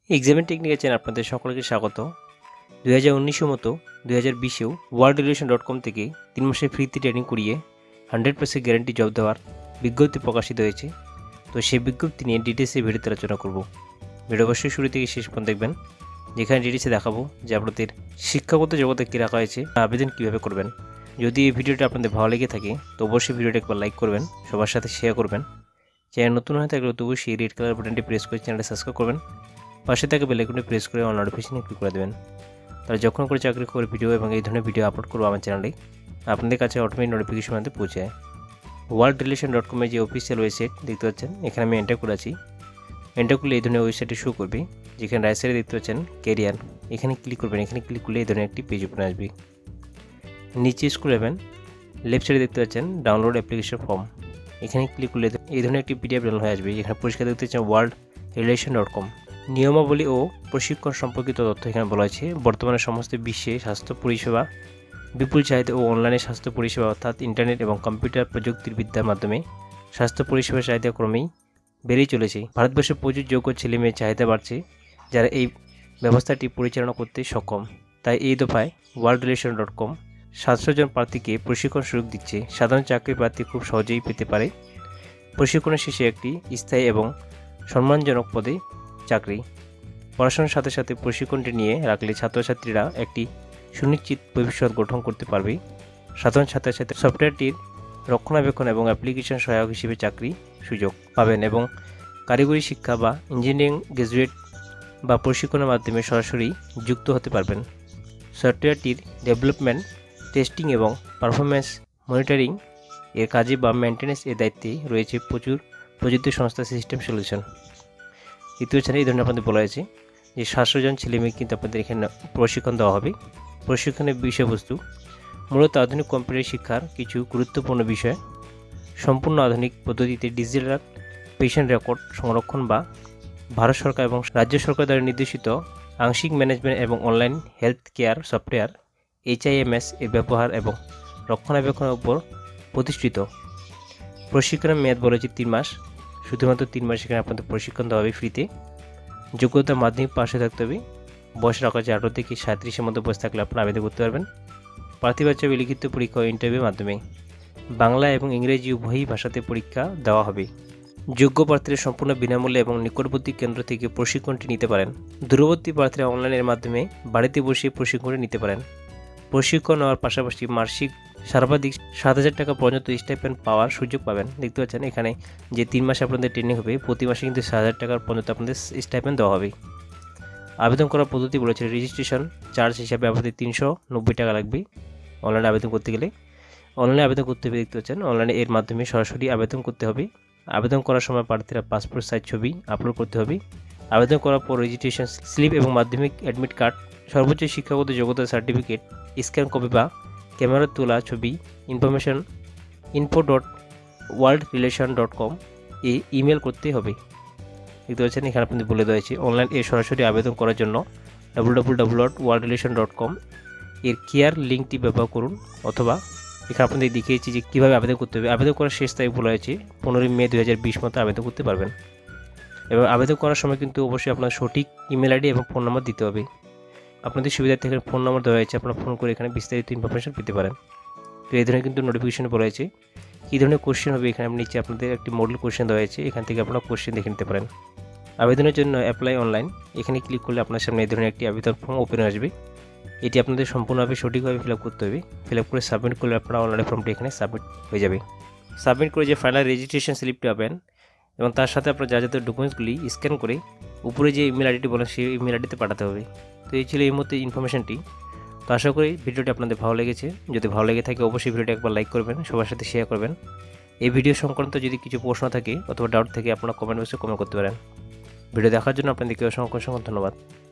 এক্সামের টেকনিকে চ্যানেল আপনাদের সকলকে স্বাগত। 2019 মতো 2020এও worldrelation.com থেকে 3 মাসের ফ্রিতে ট্রেনিং করিয়ে 100% গ্যারান্টি জব দেওয়ার বিজ্ঞপ্তি প্রকাশিত হয়েছে। তো সেই বিজ্ঞপ্তি নিয়ে ডিটেলসে ভিডিওতে আলোচনা করব। ভিডিও অবশ্যই শুরু থেকে শেষ পর্যন্ত দেখবেন, যেখানে ডিটেলসে দেখাবো যে আপনাদের শিক্ষাগত জগতে কী রাখা হয়েছে, আবেদন কীভাবে করবেন। যদি এই ভিডিওটা আপনাদের ভালো লেগে থাকে তো অবশ্যই ভিডিওটা একবার লাইক করবেন, সবার সাথে শেয়ার করবেন। চ্যানেল নতুন হয়ে থাকলে তো অবশ্যই রেড কালার বাটনটি প্রেস করে চ্যানেলটা সাবস্ক্রাইব করবেন। পাশে থাকা বেল আইকনটি প্রেস করে অল নোটিফিকেশনে ক্লিক করে দেবেন। তাহলে যখন করে চাকরি খবর ভিডিও এবং এই ধরনের ভিডিও আপলোড করবো আমার চ্যানেলে আপনাদের কাছে অটোমেটিক নোটিফিকেশন মধ্যে পৌঁছে যায়। worldrelation.com এর যে অফিসিয়াল ওয়েবসাইট দেখতে পাচ্ছেন, এখানে আমি এন্টার করেছি। এন্টার করলে এই ধরনের ওয়েবসাইটে শো করবে, যেখানে রাইট সাইডে দেখতে পাচ্ছেন ক্যারিয়ার, এখানে ক্লিক করবেন। এখানে ক্লিক করলে এই ধরনের একটি পেজ ওপেন আসবে। নিচে স্ক্রল করবেন, লেফট সাইডে দেখতে পাচ্ছেন ডাউনলোড অ্যাপ্লিকেশন ফর্ম, এখানে ক্লিক করলে এই ধরনের একটি পিডিএফ ডাউনলোড হয়ে আসবে। এখানে পরিষ্কার দেখতে পাচ্ছেন worldrelation.com। নিয়মাবলী ও প্রশিক্ষণ সম্পর্কিত তথ্য এখানে বলা হয়েছে। বর্তমানে সমস্ত বিশ্বে স্বাস্থ্য পরিষেবা বিপুল চাহিদা ও অনলাইনে স্বাস্থ্য পরিষেবা অর্থাৎ ইন্টারনেট এবং কম্পিউটার প্রযুক্তির বিদ্যার মাধ্যমে স্বাস্থ্য পরিষেবার চাহিদা ক্রমেই বেড়েই চলেছে। ভারতবর্ষে প্রচুর যোগ্য ছেলে মেয়ের চাহিদা বাড়ছে, যারা এই ব্যবস্থাটি পরিচালনা করতে সক্ষম। তাই এই দফায় worldrelation.com 700 জন প্রার্থীকে প্রশিক্ষণ সুযোগ দিচ্ছে। সাধারণ চাকরি প্রার্থী খুব সহজেই পেতে পারে প্রশিক্ষণের শেষে একটি স্থায়ী এবং সম্মানজনক পদে চাকরি। পড়াশোনার সাথে সাথে প্রশিক্ষণটি নিয়ে রাখলে ছাত্রছাত্রীরা একটি সুনিশ্চিত ভবিষ্যৎ গঠন করতে পারবে। সাধারণ ছাত্রছাত্রী সফটওয়্যারটির রক্ষণাবেক্ষণ এবং অ্যাপ্লিকেশন সহায়ক হিসেবে চাকরি সুযোগ পাবেন এবং কারিগরি শিক্ষা বা ইঞ্জিনিয়ারিং গ্র্যাজুয়েট বা প্রশিক্ষণের মাধ্যমে সরাসরি যুক্ত হতে পারবেন। সফটওয়্যারটির ডেভেলপমেন্ট, টেস্টিং এবং পারফরম্যান্স মনিটরিং এর কাজে বা মেনটেন্যান্স এর দায়িত্বে রয়েছে প্রচুর প্রযুক্তি সংস্থা সিস্টেম সলিউশন। দ্বিতীয় এই ধরনের আপনাদের বলা হয়েছে যে 700 জন ছেলেমেয়ে কিন্তু আপনাদের এখানে প্রশিক্ষণ দেওয়া হবে। প্রশিক্ষণের বিষয়বস্তু মূলত আধুনিক কম্পিউটার শিক্ষার কিছু গুরুত্বপূর্ণ বিষয়, সম্পূর্ণ আধুনিক পদ্ধতিতে ডিজিটাল পেশেন্ট রেকর্ড সংরক্ষণ বা ভারত সরকার এবং রাজ্য সরকার দ্বারা নির্দেশিত আংশিক ম্যানেজমেন্ট এবং online health care software HIMS এর ব্যবহার এবং রক্ষণাবেক্ষণের উপর প্রতিষ্ঠিত। প্রশিক্ষণের মেয়াদ বলেছে 3 মাস, শুধুমাত্র 3 মাস এখানে আপনাদের প্রশিক্ষণ দেওয়া হবে ফ্রিতে। যোগ্যতা মাধ্যমিক পাশে থাকতে হবে। বয়স রাখা হচ্ছে 18 থেকে 37-এর মধ্যে বয়স থাকলে আপনারা আবেদন করতে পারবেন। প্রার্থী বাচ্চা লিখিত পরীক্ষা ও ইন্টারভিউর মাধ্যমে বাংলা এবং ইংরেজি উভয়ই ভাষাতে পরীক্ষা দেওয়া হবে। যোগ্য প্রার্থীরা সম্পূর্ণ বিনামূল্যে এবং নিকটবর্তী কেন্দ্র থেকে প্রশিক্ষণটি নিতে পারেন। দূরবর্তী প্রার্থীরা অনলাইনের মাধ্যমে বাড়িতে বসে প্রশিক্ষণটি নিতে পারেন। প্রশিক্ষণ নেওয়ার পাশাপাশি মাসিক সর্বাধিক 7,000 টাকা পর্যন্ত স্টাইপেন্ড পাওয়ার সুযোগ পাবেন। দেখতে পাচ্ছেন এখানে যে 3 মাসে আপনাদের ট্রেনিং হবে, প্রতি মাসে কিন্তু 7,000 টাকার পর্যন্ত আপনাদের স্টাইপেন্ড দেওয়া হবে। আবেদন করার পদ্ধতি বলেছে, রেজিস্ট্রেশন চার্জ হিসাবে আপনাদের 390 টাকা লাগবে অনলাইনে আবেদন করতে গেলে। অনলাইনে আবেদন করতে হবে, দেখতে পাচ্ছেন অনলাইনে এর মাধ্যমে সরাসরি আবেদন করতে হবে। আবেদন করার সময় প্রার্থীরা পাসপোর্ট সাইজ ছবি আপলোড করতে হবে। আবেদন করার পর রেজিস্ট্রেশন স্লিপ এবং মাধ্যমিক অ্যাডমিট কার্ড, সর্বোচ্চ শিক্ষাগত যোগ্যতা সার্টিফিকেট, স্ক্যান কপি বা ক্যামেরা তোলা ছবি ইনফরমেশন info.worldrelation.com এ ইমেল করতে হবে। দেখতে পাচ্ছেন এখানে আপনাদের বলে দেওয়া হয়েছে অনলাইন এ সরাসরি আবেদন করার জন্য www.worldrelation.com এর কেয়ার লিঙ্কটি ব্যবহার করুন, অথবা এখানে আপনাদের দেখিয়েছি যে কীভাবে আবেদন করতে হবে। আবেদন করার শেষ তারিখ বলা হয়েছে 15 মে 2020 মতো আবেদন করতে পারবেন। এবং আবেদন করার সময় কিন্তু অবশ্যই আপনার সঠিক ইমেল আইডি এবং ফোন নাম্বার দিতে হবে। আপনাদের সুবিধার্থে এখানে ফোন নাম্বার দেওয়া হয়েছে, আপনারা ফোন করে এখানে বিস্তারিত ইনফরমেশন পেতে পারেন। তো এই ধরনের কিন্তু নোটিফিকেশন বলা হয়েছে কী ধরনের কোশ্চেন হবে। এখানে নিচে আপনাদের একটি মডেল কোশ্চেন দেওয়া হয়েছে, এখান থেকে আপনারা কোশ্চেন দেখে নিতে পারেন। আবেদনের জন্য অ্যাপ্লাই অনলাইন, এখানে ক্লিক করলে আপনার সামনে এই ধরনের একটি আবেদন ফর্ম ওপেন আসবে। এটি আপনাদের সম্পূর্ণভাবে সঠিকভাবে ফিল আপ করতে হবে। ফিল আপ করে সাবমিট করলে আপনারা অনলাইন ফর্মটি এখানে সাবমিট হয়ে যাবে। সাবমিট করে যে ফাইনাল রেজিস্ট্রেশন স্লিপটি পাবেন এবং তার সাথে আপনার যা যাদের ডকুমেন্টসগুলি স্ক্যান করে উপরে যে ইমেল আইডিটি বলেন সেই ইমেল আইডিতে পাঠাতে হবে। তো এই ছিল এই মুহূর্তে ইনফরমেশনটি। তো আশা করি ভিডিওটি আপনাদের ভালো লেগেছে। যদি ভালো লেগে থাকে অবশ্যই ভিডিওটি একবার লাইক করবেন, সবার সাথে শেয়ার করবেন। এই ভিডিও সংক্রান্ত যদি কিছু প্রশ্ন থাকে অথবা ডাউট থাকে আপনারা কমেন্ট বক্সে কমেন্ট করতে পারেন। ভিডিও দেখার জন্য আপনাদেরকে অসংখ্য ধন্যবাদ।